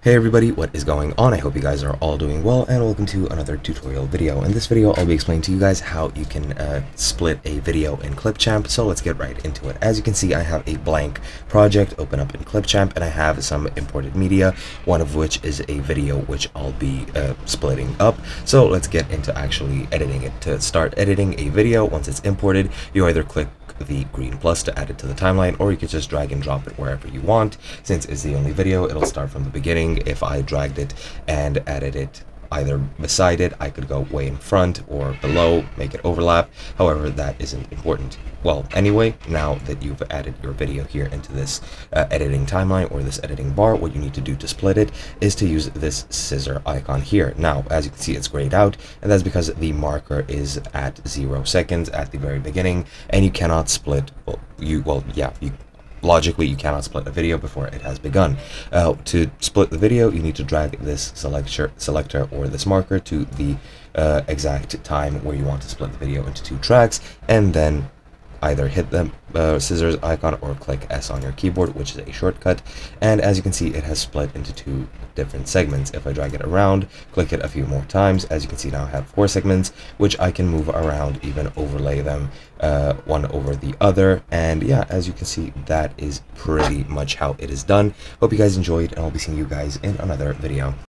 Hey everybody, what is going on? I hope you guys are all doing well, and welcome to another tutorial video. In this video, I'll be explaining to you guys how you can split a video in Clipchamp, so let's get right into it. As you can see, I have a blank project open up in Clipchamp, and I have some imported media, one of which is a video which I'll be splitting up. So let's get into actually editing it. To start editing a video, once it's imported, you either click the green plus to add it to the timeline, or you could just drag and drop it wherever you want. Since it's the only video, it'll start from the beginning. If I dragged it and added it either beside it, I could go way in front or below, make it overlap. However, that isn't important. Well, anyway, now that you've added your video here into this editing timeline or this editing bar, what you need to do to split it is to use this scissor icon here. Now, as you can see, it's grayed out, and that's because the marker is at 0 seconds at the very beginning, and you cannot split, logically, you cannot split a video before it has begun. To split the video, you need to drag this selector or this marker to the exact time where you want to split the video into 2 tracks, and then either hit the scissors icon or click S on your keyboard, which is a shortcut. And as you can see, it has split into 2 different segments. If I drag it around, click it a few more times, as you can see, now I have 4 segments, which I can move around, even overlay them one over the other. And yeah, as you can see, that is pretty much how it is done. Hope you guys enjoyed, and I'll be seeing you guys in another video.